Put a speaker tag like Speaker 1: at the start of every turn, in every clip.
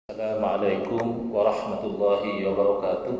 Speaker 1: Assalamualaikum warahmatullahi wabarakatuh.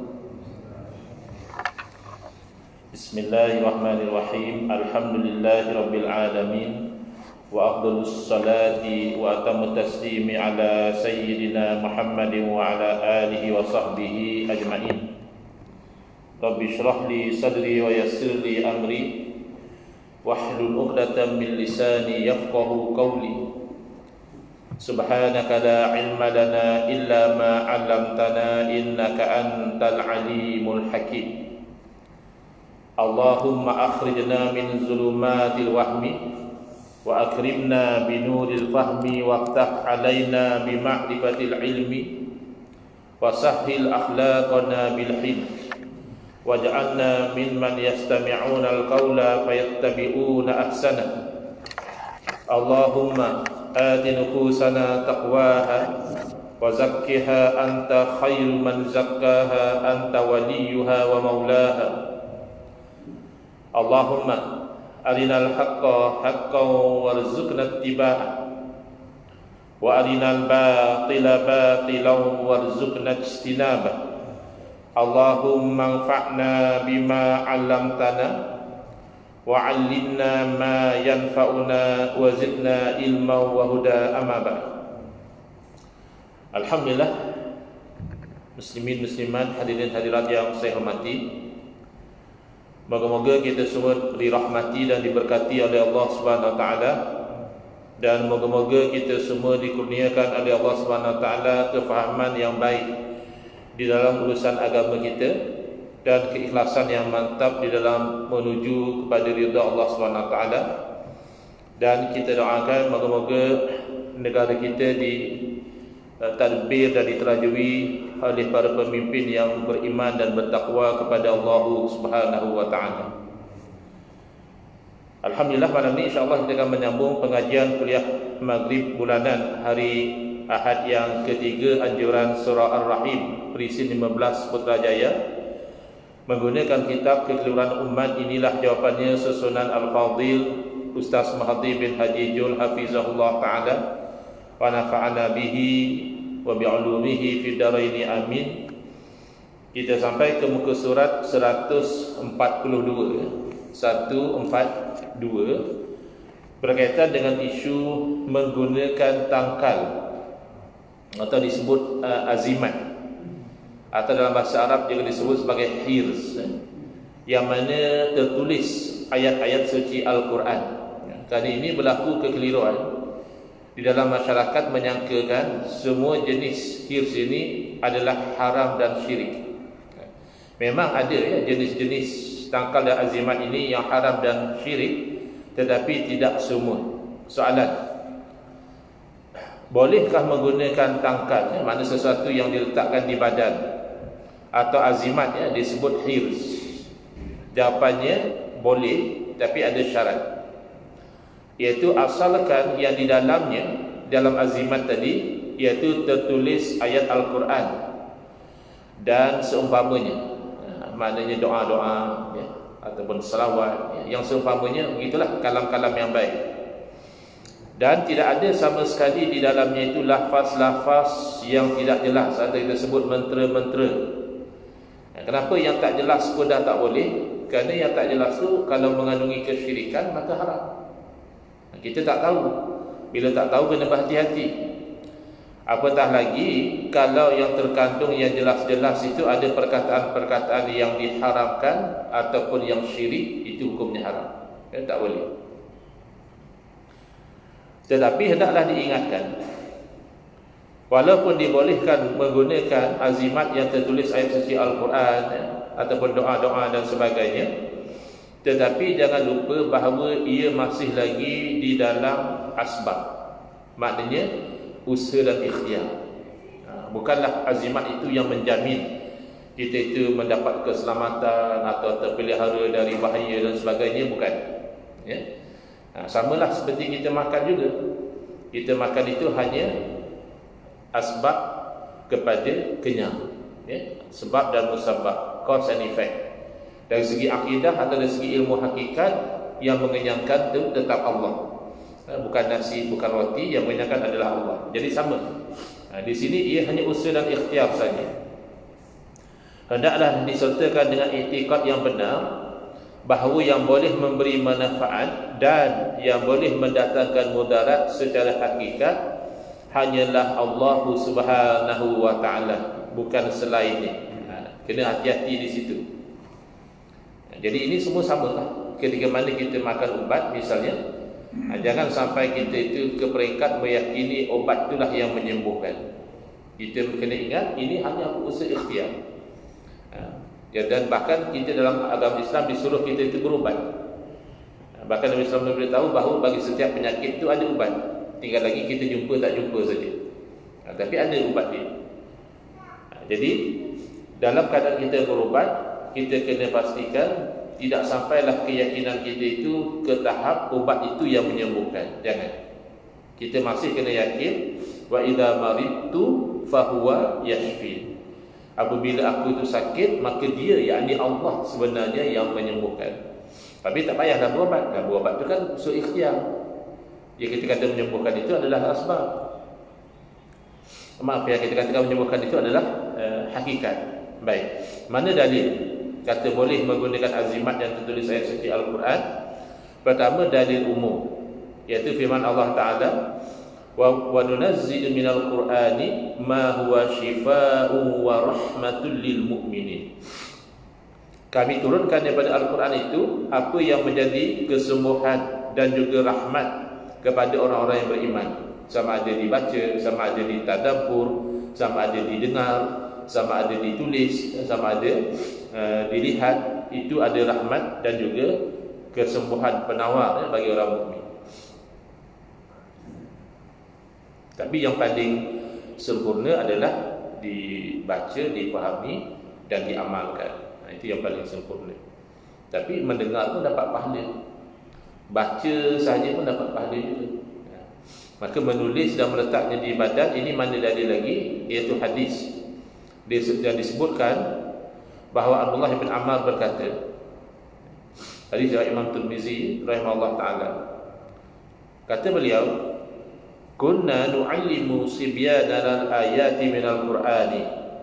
Speaker 1: Bismillahirrahmanirrahim. Alhamdulillahi rabbil alamin. Wa afdalus salati wa atamut taslimi ala sayyidina Muhammadin wa ala alihi wa sahbihi ajma'in. Rabbi shrah li sadri wa yassir li amri wahlul 'uqdatam min lisani yafqahu qawli. Subhanaka la ilma lana illa ma 'allamtana innaka antal alimul hakim. Allahumma akhrijna min zulumatil wahmi wa akrimna binuril fahmi waftah 'alaina bi ma'rifatil ilmi wa sahhil akhlaqana bil hilm waj'alna mimman yastami'una al-qawla fayattabi'una ahsana. Allahumma آت نفوسنا تقواها وزكها أنت خير من زكاها أنت وليها ومولاها. اللهم أرنا الحق حقا وارزقنا اتباعه وأرنا الباطل باطلا وارزقنا اجتنابه. اللهم انفعنا بما علمتنا wa'allimna ma yanfa'una wa zidna ilma wa huda amma ba'd. Alhamdulillah, muslimin muslimat, hadirin hadirat yang saya hormati, moga-moga kita semua dirahmati dan diberkati oleh Allah Subhanahu wa taala, dan moga-moga kita semua dikurniakan oleh Allah Subhanahu wa taala kefahaman yang baik di dalam urusan agama kita dan keikhlasan yang mantap di dalam menuju kepada ridha Allah Subhanahu wa taala. Dan kita doakan moga-moga negara kita ditadbir dan diterajui oleh para pemimpin yang beriman dan bertakwa kepada Allah Subhanahu wa taala. Alhamdulillah, malam ini insya-Allah kita akan menyambung pengajian kuliah Maghrib bulanan hari Ahad yang ketiga anjuran surah Ar-Rahim berisi 15 Putrajaya, menggunakan kitab Kekeliruan Umat. Inilah jawapannya susunan Al-Fadhil Ustaz Mahdi bin Haji Jul hafizahullah ta'ala wa nafa'ana bihi wa bi'ulumihi fid dharaini amin. Kita sampai ke muka surat 142 berkaitan dengan isu menggunakan tangkal atau disebut azimat, atau dalam bahasa Arab juga disebut sebagai hirs, yang mana tertulis ayat-ayat suci Al-Quran. Kali ini berlaku kekeliruan di dalam masyarakat, menyangkakan semua jenis hirs ini adalah haram dan syirik. Memang ada jenis-jenis tangkal dan azimat ini yang haram dan syirik, tetapi tidak semua. Soalan, bolehkah menggunakan tangkal, mana sesuatu yang diletakkan di badan, atau azimat disebut hirs? Jawapannya boleh, tapi ada syarat, iaitu asalkan yang di dalamnya, dalam azimat tadi, iaitu tertulis ayat Al-Quran dan seumpamanya, maknanya doa-doa ataupun salawat yang seumpamanya, begitulah kalam-kalam yang baik. Dan tidak ada sama sekali di dalamnya itu lafaz-lafaz yang tidak jelas, atau kita sebut mentera-mentera. Kenapa yang tak jelas pun dah tak boleh? Kerana yang tak jelas tu kalau mengandungi kesyirikan maka haram. Kita tak tahu. Bila tak tahu kena berhati-hati. Apatah lagi kalau yang terkandung yang jelas-jelas itu ada perkataan-perkataan yang diharamkan ataupun yang syirik, itu hukumnya haram. Tak boleh. Tetapi hendaklah diingatkan, walaupun dibolehkan menggunakan azimat yang tertulis ayat suci Al-Quran ataupun doa-doa dan sebagainya, tetapi jangan lupa bahawa ia masih lagi di dalam asbab, maknanya usaha dan ikhtiar. Bukanlah azimat itu yang menjamin kita itu mendapat keselamatan atau terpelihara dari bahaya dan sebagainya, bukan. Samalah seperti kita makan juga. Kita makan itu hanya asbab kepada kenyang, sebab dan musabab, cause and effect. Dari segi akidah atau dari segi ilmu hakikat, yang mengenyangkan itu tetap Allah. Bukan nasi, bukan roti, yang mengenyangkan adalah Allah. Jadi sama. Di sini ia hanya usul dan ikhtiar saja. Hendaklah disertakan dengan i'tikad yang benar bahawa yang boleh memberi manfaat dan yang boleh mendatangkan mudarat secara hakikat hanyalah Allah Subhanahu wa taala, bukan selainnya. Kena hati-hati di situ. Jadi ini semua samalah. Ketika mana kita makan ubat misalnya, jangan sampai kita itu ke peringkat meyakini obat itulah yang menyembuhkan. Kita kena ingat ini hanya usaha ikhtiar. Dan bahkan kita dalam agama Islam disuruh kita itu berubat. Bahkan Nabi Islam memberitahu bahawa bagi setiap penyakit itu ada ubat. Tinggal lagi kita jumpa tak jumpa saja. Tapi ada ubat dia. Jadi dalam keadaan kita berubat, kita kena pastikan tidak sampailah keyakinan kita itu ke tahap ubat itu yang menyembuhkan. Jangan. Kita masih kena yakin wa idza maridtu fahuwa yashfi. Apabila aku itu sakit, maka dia, yakni Allah sebenarnya yang menyembuhkan. Tapi tak payahlah berubat. Berubat itu kan usul ikhtiar. Yang kita kata menyembuhkan itu adalah asbab. Maaf ya, kita katakan menyembuhkan itu adalah hakikat. Baik. Mana dalil kata boleh menggunakan azimat yang tertulis ayat suci Al-Quran? Pertama, dalil umum, iaitu firman Allah Ta'ala, wa nunazzilu minal qur'ani ma huwa shifaa'un wa rahmatul lil mu'minin. Kami turunkan daripada Al-Quran itu apa yang menjadi kesembuhan dan juga rahmat kepada orang-orang yang beriman. Sama ada dibaca, sama ada ditadabbur, sama ada didengar, sama ada ditulis, sama ada dilihat. Itu ada rahmat dan juga kesembuhan penawar bagi orang mukmin. Tapi yang paling sempurna adalah dibaca, dipahami dan diamalkan. Itu yang paling sempurna. Tapi mendengar pun dapat pahala, baca sahaja pun dapat pahala juga. Maka menulis dan meletaknya di badan, ini mana dalil lagi, iaitu hadis. Dia disebutkan bahawa Abdullah bin Ammar berkata, hadis dari Imam Tirmizi rahimahullah taala, kata beliau, kunna nu'allimu sibyanana al-ayati minal Qur'ani.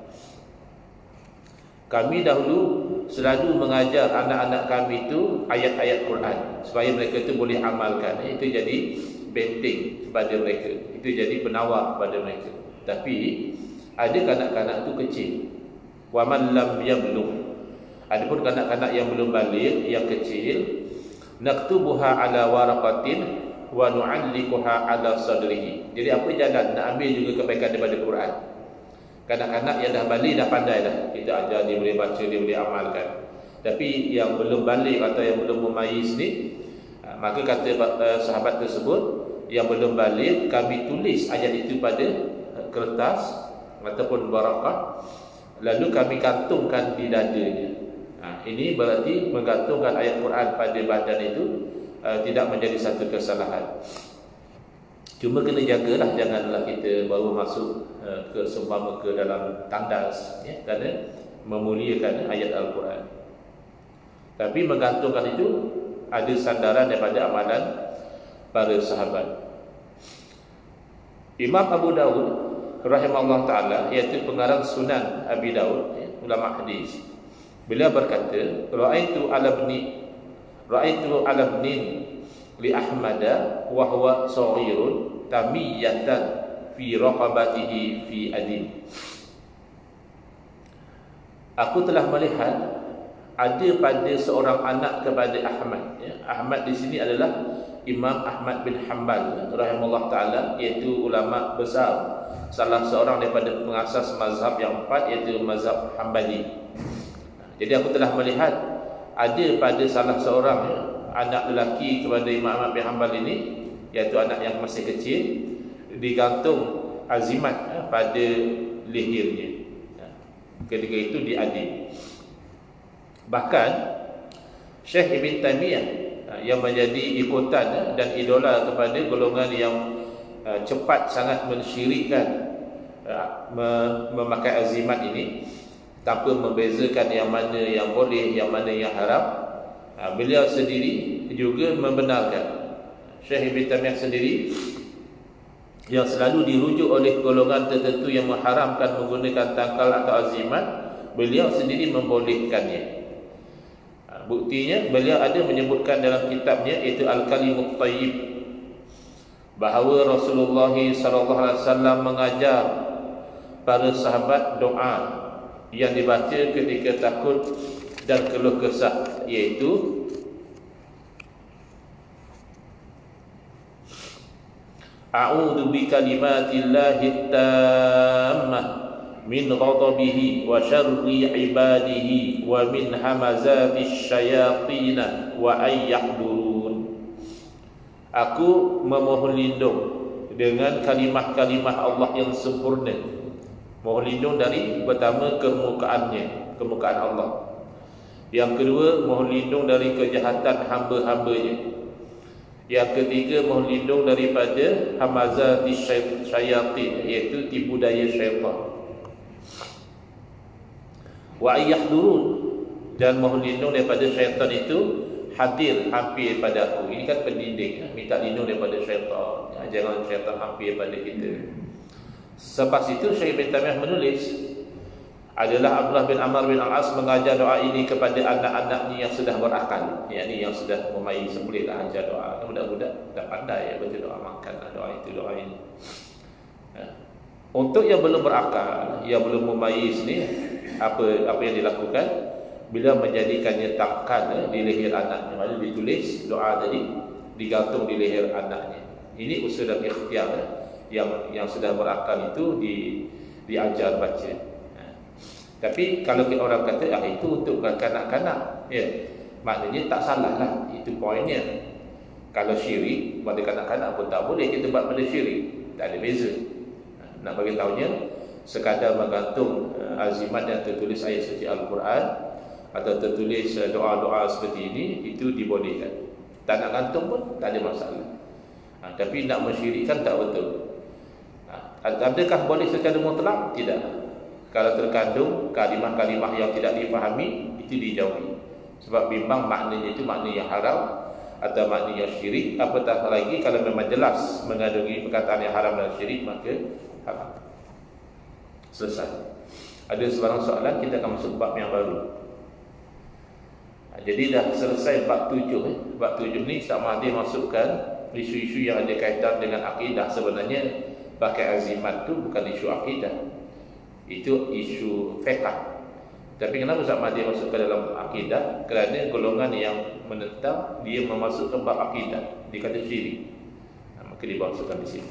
Speaker 1: Kami dahulu selalu mengajar anak-anak kami itu ayat-ayat Quran supaya mereka itu boleh amalkan. Itu jadi benteng kepada mereka, itu jadi penawar kepada mereka. Tapi ada kanak-kanak itu kecil, wa man lam yablugh. Adapun kanak-kanak yang belum balik, yang kecil, naktubuha ala waraqatin wa nu'allikuha ala sadrihi. Jadi apa jalan nak ambil juga kebaikan daripada Quran. Kanak-kanak yang dah balik dah pandai dah, kita ajar dia boleh baca, dia boleh amalkan. Tapi yang belum balik atau yang belum memayis ni, maka kata sahabat tersebut, yang belum balik kami tulis ayat itu pada kertas ataupun barakah, lalu kami gantungkan di dadanya. Ini berarti menggantungkan ayat Quran pada badan itu tidak menjadi satu kesalahan. Cuma kena jagalah, janganlah kita baru masuk ke seumpama ke dalam tandas, ya, kerana memuliakan ayat Al-Quran. Tapi menggantungkan itu ada sandaran daripada amalan para sahabat. Imam Abu Dawud rahimahullah ta'ala, iaitu pengarang Sunan Abi Dawud, ya, ulama hadis, beliau berkata, Ra'aitu ala ibnin li Ahmada wa huwa saghirun tamiyatan fi raqabatihi fi adin. Aku telah melihat ada pada seorang anak kepada Ahmad, ya. Ahmad di sini adalah Imam Ahmad bin Hanbal rahimahullah ta'ala, iaitu ulama besar, salah seorang daripada pengasas mazhab yang empat, iaitu mazhab Hanbali. Jadi aku telah melihat ada pada salah seorang, ya, anak lelaki kepada Imam Ahmad bin Hanbal ini, iaitu anak yang masih kecil, digantung azimat, ya, pada lehernya, ya. Ketika itu diadil. Bahkan Syekh Ibn Taymiyah, yang menjadi ikutan dan idola kepada golongan yang cepat sangat mensyirikkan memakai azimat ini tanpa membezakan yang mana yang boleh, yang mana yang haram, beliau sendiri juga membenarkan. Syekh Ibn Taymiyah sendiri yang selalu dirujuk oleh golongan tertentu yang mengharamkan menggunakan tangkal atau azimat, beliau sendiri membolehkannya. Buktinya beliau ada menyebutkan dalam kitabnya, iaitu Al-Kalimut Thayyib, bahawa Rasulullah SAW mengajar para sahabat doa yang dibaca ketika takut dan keluh kesah, iaitu A'udzu bikalimatillahi tammah min ghadabihi wa syarri ibadihi wa min hamazatis syayatin wa ayyahdurun. Aku memohon lindung dengan kalimah-kalimah Allah yang sempurna. Mohon lindung dari pertama kemukaan Allah. Yang kedua, mohon lindung dari kejahatan hamba-hambanya. Yang ketiga, mohon lindung daripada hamazatis syayatin, iaitu tipu daya syaitan. Wa ayyahdurun, dan mohon lindung daripada syaitan itu hadir hampir pada aku. Ini kan pendidik, minta lindung daripada syaitan. Jangan syaitan hampir pada kita. Selepas itu Syekh bin Taimiyah menulis, adalah Abdullah bin Amr bin Al-As mengajar doa ini kepada anak-anaknya yang sudah berakal, yakni yang sudah memayis. Bolehlah ajar doa. Budak-budak dah pandai baca doa, makanlah doa itu, doa ini. Untuk yang belum berakal, yang belum memayis ni, apa yang dilakukan? Bila menjadikannya tangkal di leher anaknya, maksudnya ditulis doa tadi digantung di leher anaknya. Ini usul dan ikhtiar yang sudah berakal itu diajar baca. Tapi kalau orang kata itu untuk kanak-kanak, ya, maknanya tak salah lah, itu poinnya. Kalau syirik pada kanak-kanak pun tak boleh kita buat pada syirik, tak ada beza. Nak bagi tahunya, sekadar menggantung azimat yang tertulis ayat suci Al-Quran atau tertulis doa-doa seperti ini, itu dibolehkan. Tak nak gantung pun tak ada masalah. Tapi nak mensyirikkan tak betul. Adakah boleh secara mutlak? Tidak. Kalau terkandung kalimah-kalimah yang tidak difahami, itu dijauhi. Sebab bimbang maknanya itu makna yang haram atau makna yang syirik. Apatah lagi kalau memang jelas mengandungi perkataan yang haram dan syirik, maka haram. Selesai. Ada sebarang soalan, kita akan masuk bab yang baru. Jadi dah selesai bab 7. Bab 7 ni Ustaz Mahdi masukkan isu-isu yang ada kaitan dengan akidah. Sebenarnya pakai azimat tu bukan isu akidah, itu isu fiqh. Tapi kenapa Ustaz Mahdi masukkan dalam akidah? Kerana golongan yang menentang dia memasukkan bab akidah, dia kata syirik, maka dia masukkan di sini.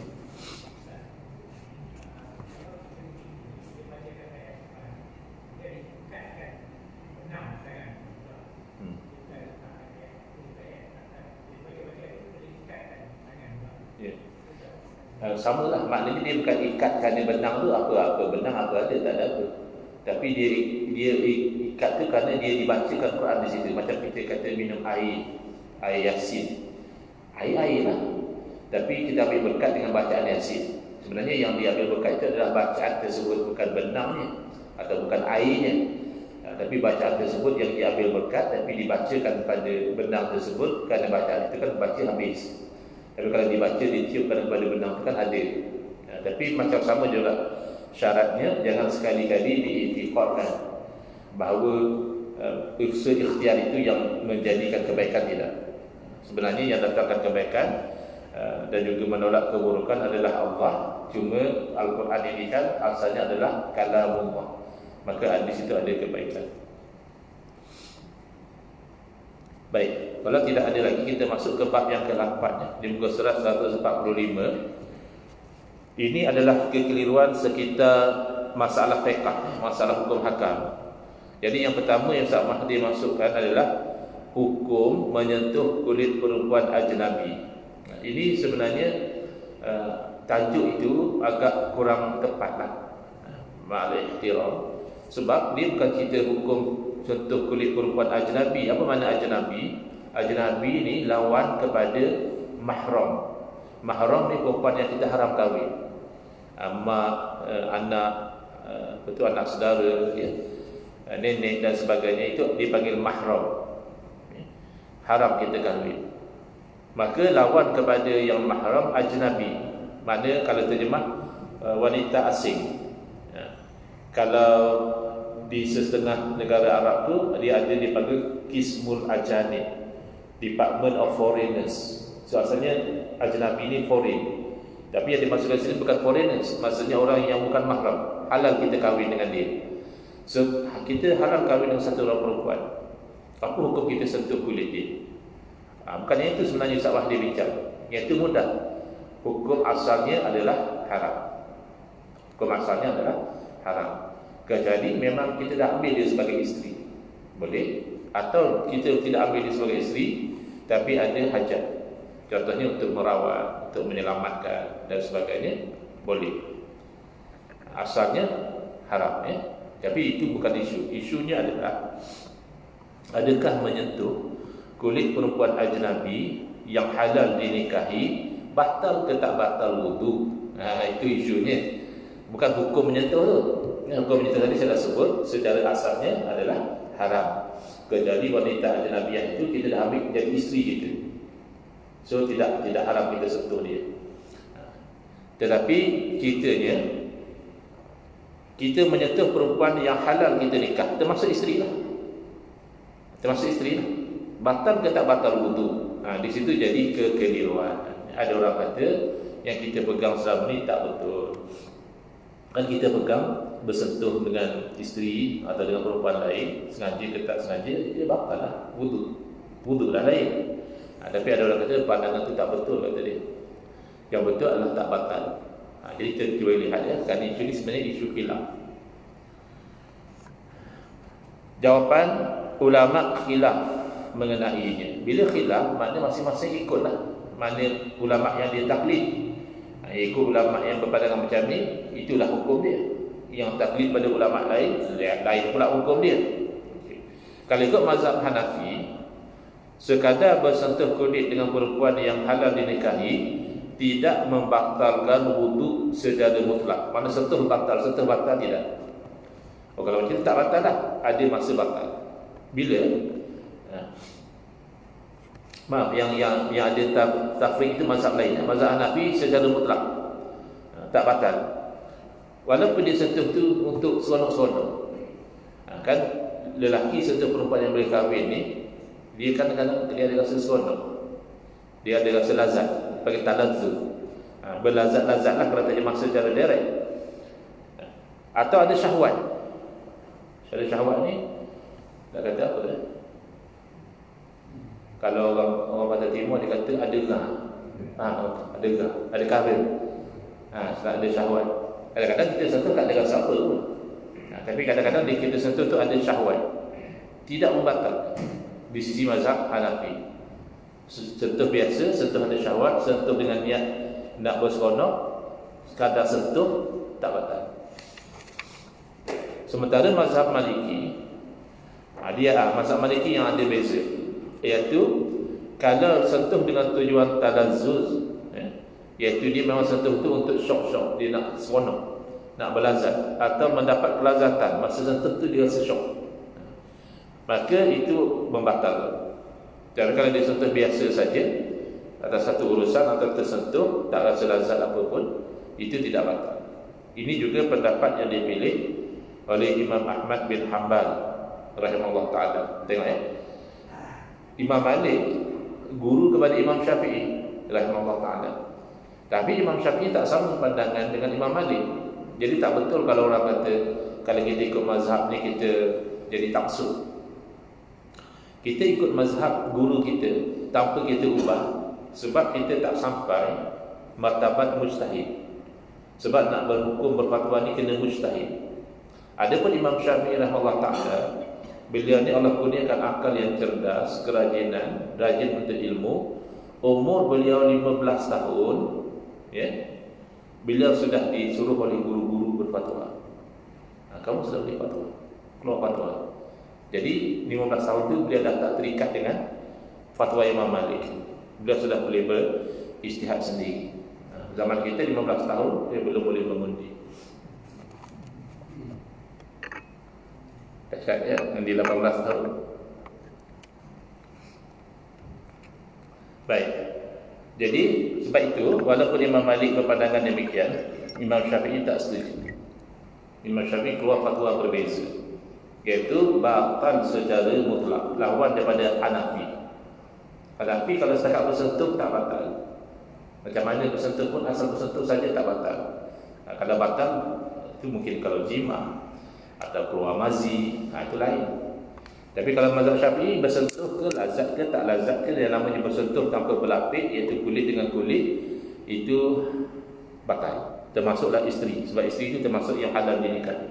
Speaker 1: Sama lah, maknanya dia bukan ikat kerana benang tu apa-apa, benang apa ada, tak ada apa. Tapi dia ikat tu kerana dia dibacakan Quran di situ. Macam kita kata minum air Yasin, air lah. Tapi kita ambil berkat dengan bacaan Yasin. Sebenarnya yang diambil berkat itu adalah bacaan tersebut, bukan benangnya atau bukan airnya. Tapi bacaan tersebut yang diambil berkat, tapi dibacakan pada benang tersebut, kerana bacaan itu kan baca habis. Tapi kalau dibaca, ditiupkan kepada benang itu kan ada. Tapi macam sama juga syaratnya, jangan sekali-kali diiktikadkan bahawa usaha ikhtiar itu yang menjadikan kebaikan, tidak. Sebenarnya yang datangkan kebaikan dan juga menolak keburukan adalah Allah. Cuma Al-Quran ini kan asalnya adalah kalamullah, maka di situ ada kebaikan. Baik, kalau tidak ada lagi, kita masuk ke bab yang ke-8 di muka surat 145. Ini adalah kekeliruan sekitar masalah fiqh, masalah hukum hakam. Jadi yang pertama yang Ustaz Mahdi masukkan adalah hukum menyentuh kulit perempuan ajnabi. Ini sebenarnya tajuk itu agak kurang tepatlah, ma'al ihtiram, sebab dia bukan cerita hukum sentuh kulit perempuan ajnabi. Apa makna ajnabi? Ajnabi ni lawan kepada mahram. Mahram ni perempuan yang kita haram kahwin, mak, anak, betul, anak saudara, ya, nenek dan sebagainya, itu dipanggil mahram, haram kita kahwin. Maka lawan kepada yang mahram ajnabi. Mana kalau terjemah wanita asing. Kalau di setengah negara Arab tu dia ada dipanggil Qismul Ajanib, Department of Foreigners. So asalnya ajnabi ni foreign, tapi yang dimaksudkan sini bukan foreigners, maksudnya orang yang bukan mahram. Halal kita kahwin dengan dia. So kita halal kahwin dengan satu orang perempuan. Apa hukum kita sentuh kulit dia? Bukan yang itu sebenarnya Ustaz Wahdi bincang. Yang itu mudah. Hukum asalnya adalah haram. Hukum asalnya adalah haram. Kecuali memang kita dah ambil dia sebagai isteri, boleh. Atau kita tidak ambil dia sebagai isteri, tapi ada hajat, contohnya untuk merawat, untuk menyelamatkan dan sebagainya, boleh. Asalnya haram, ya. Tapi itu bukan isu. Isunya adalah adakah menyentuh kulit perempuan ajnabi yang halal dinikahi batal ke tak batal wudu? Itu isunya. Bukan hukum menyentuh tu. Hukum menyentuh tadi saya dah sebut secara asalnya adalah haram. Kecuali wanita ajnabiyah itu kita dah ambil jadi isteri kita. So tidak haram kita sentuh dia. Tetapi kita menyentuh perempuan yang halal kita nikah, termasuk isteri lah. Batal ke tak batal wudu? Di situ jadi kekeliruan. Ada orang kata yang kita pegang selama ni tak betul. Kan kita pegang bersentuh dengan isteri atau dengan perempuan lain, sengaja ke tak sengaja, dia batal lah wudu dah lain. Tapi ada orang kata pandangan tu tak betul, kata dia. Yang betul adalah tak batal. Jadi kita boleh lihat ya, kerana isu ni sebenarnya isu khilaf. Jawapan ulama khilaf mengenainya. Bila khilaf, maknanya masing-masing ikutlah mana ulama yang dia taklid. Ikut ulama yang berpandangan macam ni, itulah hukum dia. Yang taklid pada ulama lain pula hukum dia. Kalau ikut mazhab Hanafi, sekadar bersentuh kulit dengan perempuan yang halal dinikahi tidak membatalkan wudu secara mutlak. Mana sentuh batal tidak. Kalau macam tak batal dah, ada masa batal. Bila? Maaf, yang ada tafriq itu mazhab lain. Mazhab Hanafi secara mutlak tak batal. Walaupun dia sentuh tu untuk seronok-seronok. Kan lelaki sentuh perempuan yang boleh kahwin ni, dia kadang-kadang dia ada rasa seronok, dia ada rasa lazat, panggil talazzu. Berlazat-lazat lah kalau terjemah secara direct. Atau ada syahwat. Ada syahwat ni nak kata apa ya? Kalau orang Batak Timur dia kata ada gah. Ada gah, ada kahwin. Sebab ada syahwat. Kadang-kadang kita sentuh tak ada rasa apa pun. Tapi kadang-kadang kita sentuh tu ada syahwat. Tidak membatalkan di sisi mazhab Hanafi. Sentuh biasa, sentuh ada syahwat, sentuh dengan niat nak berseronok, sekadar sentuh tak batal. Sementara mazhab Maliki, mazhab Maliki yang ada beza, iaitu kalau sentuh dengan tujuan talazzuz, iaitu dia memang sentuh tu untuk syok-syok, dia nak seronok, nak berlazat atau mendapat kelazatan, masa sentuh tu dia rasa syok, maka itu membatalkan. Jadi kalau dia sentuh biasa saja atas satu urusan atau tersentuh tak rasa lazat apa pun, itu tidak batal. Ini juga pendapat yang dipilih oleh Imam Ahmad bin Hanbal rahimahullah taala. Tengok ya, Imam Malik guru kepada Imam Syafi'i rahimahullah taala. Tapi Imam Syafi'i tak sama pandangan dengan Imam Malik. Jadi tak betul kalau orang kata kalau kita ikut mazhab ni kita jadi taksub. Kita ikut mazhab guru kita tanpa kita ubah, sebab kita tak sampai martabat mujtahid. Sebab nak berhukum berfatwa ni kena mujtahid. Adapun Imam Syafi'i rahimahullah taala, beliau ni Allah kurniakan akal yang cerdas, kerajinan, rajin untuk ilmu. Umur beliau 15 tahun, ya. Beliau sudah disuruh oleh guru-guru berfatwa. Kamu sudah boleh fatwa, keluar fatwa. Jadi 15 tahun tu beliau dah tak terikat dengan fatwa Imam Malik. Beliau sudah boleh berijtihad sendiri. Zaman kita 15 tahun dia belum boleh mengundi. Dahsyat ya, di 18 tahun. Baik. Jadi Sebab itu, walaupun Imam Malik berpandangan demikian, Imam Syafi'i tak setuju. Imam Syafi'i keluar fatwa berbeza, iaitu batal secara mutlak, lawan daripada Hanafi. Hanafi kalau setakat bersentuh tak batal. Macam mana bersentuh pun, asal bersentuh saja tak batal. Kalau batal, itu mungkin kalau jima atau keluar mazi, itu lain. Tapi kalau mazhab Syafi'i, bersentuh ke lazat ke tak lazat ke, yang namanya bersentuh tanpa berlapik, iaitu kulit dengan kulit, itu batal. Termasuklah isteri, sebab isteri itu termasuk yang halal dinikahi.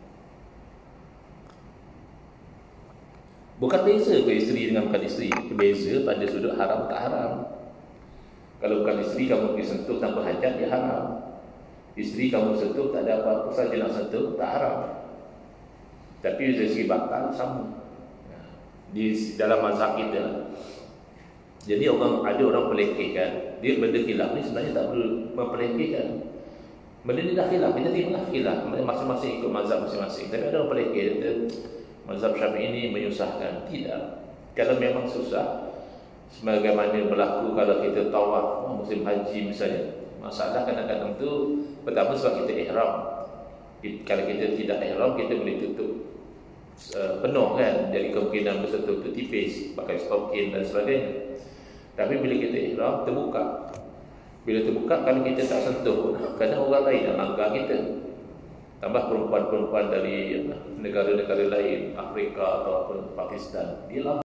Speaker 1: Bukan beza ke isteri dengan bukan isteri, beza pada sudut haram tak haram. Kalau bukan isteri, kamu pergi sentuh tanpa hajat, dia haram. Isteri kamu sentuh, tak ada apa-apa saja nak sentuh, tak haram. Tapi dari segi batal, sama di dalam mazhab kita. Jadi ada orang pelekehkan, dia benda khilaf ni sebenarnya tak perlu mempelekehkan. Benda ni dah khilaf, kita terima khilaf, masing-masing ikut mazhab masing-masing. Tapi ada orang pelekeh, mazhab Syafi'i ini menyusahkan. Tidak. Kalau memang susah, sebagaimana berlaku kalau kita tawaf musim haji misalnya, masalah kadang-kadang tu pertama sebab kita ihram. Kalau kita tidak ihram, kita boleh tutup penuh kan, jadi kemungkinan bersentuh tu tipis, pakai stocking dan sebagainya. Tapi bila kita ihram, terbuka. Bila terbuka, kalau kita tak sentuh, kadang orang lain yang langgar kita. Tambah perempuan-perempuan dari negara-negara lain, Afrika atau Pakistan, dia